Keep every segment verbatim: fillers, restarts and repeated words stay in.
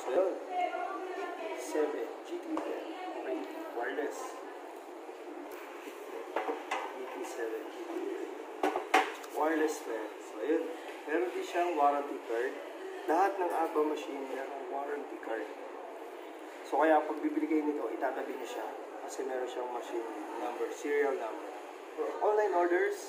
So yun, E P seven G T pen, okay, wireless. E P seven G T pen, wireless pen. So yun, meron din siyang warranty card. Lahat ng A B A machine meron warranty card. So kaya pag bibili kayo nito, itatabi niyo siya kasi meron siyang machine number, serial number. For online orders,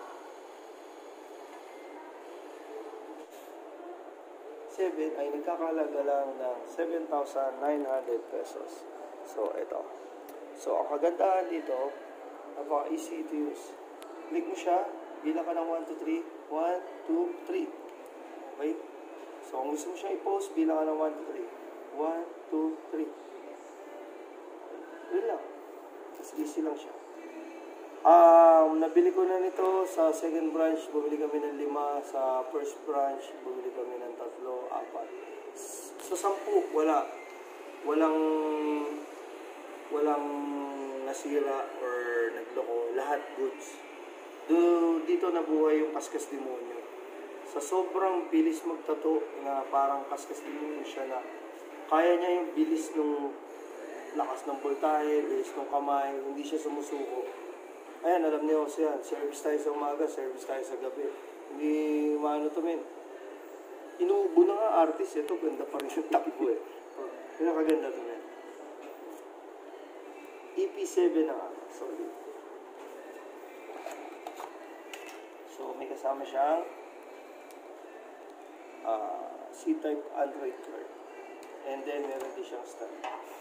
seven ay nagkakalaga lang ng seven thousand nine hundred pesos. So ito. So ang kagandahan dito, napaka-easy to use. Click mo siya, bilang ka ng one, two, three. one, two, three. Okay? So kung gusto mo siyang i-post, bilang ka ng one, two, three. one, two, three. Yun lang. Mas easy lang siya. Um, nabili ko na nito sa second branch. Bumili kami ng lima. Sa first branch, bumili kami ng tatlo, apat. Sa sampu, wala. Walang walang nasira or nagloko. Lahat goods. Do, dito nabuhay yung kaskas demonyo. Sa sobrang bilis magtato na parang kaskas demonyo siya na kaya niya yung bilis nung lakas ng voltahe, bilis ng kamay, hindi siya sumusuko. Ayan, alam niyo kasi yan. Service tayo sa umaga, service tayo sa gabi. Hindi maano to men. Inuubo na nga artist. Ito, ganda pa rin yung takbo eh. Pinakaganda to men. E P seven na nga. Sorry. So, may kasama siyang uh, C-type Android card. And then, meron din siyang stand.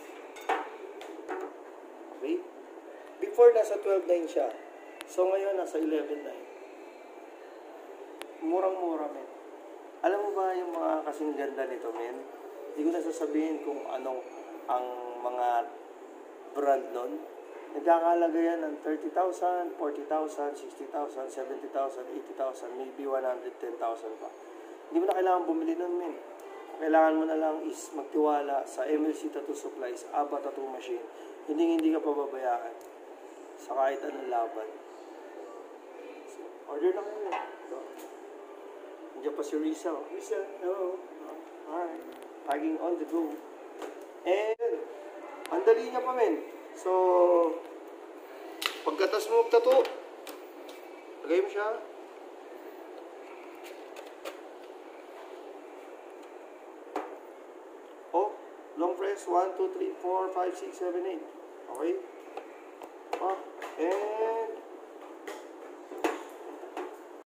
Okay? Before, nasa twelve nine siya. So, ngayon, nasa eleven nine. Murang-mura, men. Alam mo ba yung mga kasing ganda nito, men? Hindi ko nasasabihin kung anong ang mga brand nun. Nagkakalaga yan ng thirty thousand, forty thousand, sixty thousand, seventy thousand, eighty thousand, maybe one hundred ten thousand pa. Hindi mo na kailangan bumili nun, men. Kailangan mo na lang is magtiwala sa M L C Tattoo Supplies, A B A Tattoo Machine. Hindi hindi ka pababayaan sa kahit anong laban. So, order na kayo. Ito. Nandiyan pa si Risa. Risa, hello. Alright. Tagging on the go. And, ang dali niya pa, men. So, pagkatas mo magtato, lagay mo siya. Oh, long press. one, two, three, four, five, six, seven, eight. Okay? Oh, and